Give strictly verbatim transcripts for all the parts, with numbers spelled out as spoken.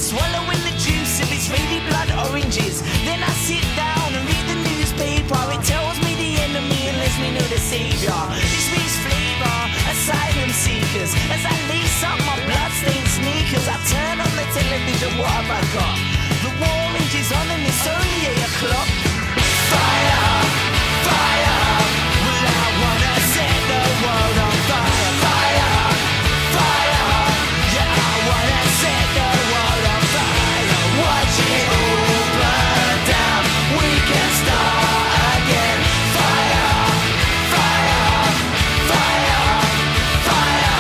swallowing the juice of its faded blood oranges. Then I sit down and read the newspaper. It tells me the enemy and lets me know the savior. This means flavor, asylum seekers. As I lace up my bloodstained sneakers, I turn on the television, what have I got? The war rages on and it's only eight o'clock. Fire, fire, well I wanna set the world on fire. Fire, fire, yeah I wanna set the world on fire. Watch it all burn down, we can start again. Fire, fire, fire, fire.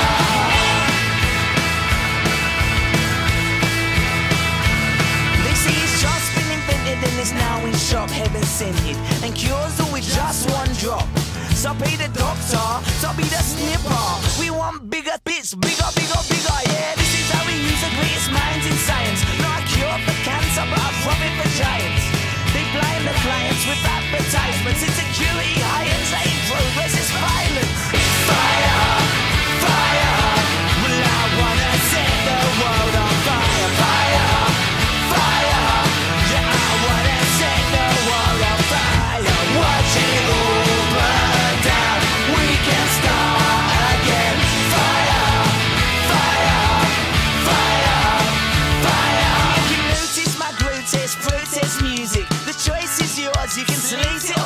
They say it's just been invented and it's now in shop, heaven sent it, and cures all with just one drop. So pay the doctor, so be the snipper. We want bigger bits, bigger, bigger, bigger. Yeah, this is how we use the greatest minds in science. Not a cure for cancer, but a profit for giants. They blind the clients with advertisements. Insecurity hires, ain't progress, it's violence. Fire, fire, well I wanna set the world on fire. Fire, fire, yeah I wanna set the world on fire. Watch it all burn down, we can start again. Fire, fire, fire, fire. If you notice my grotesque protest music, the choice is yours, you can slate it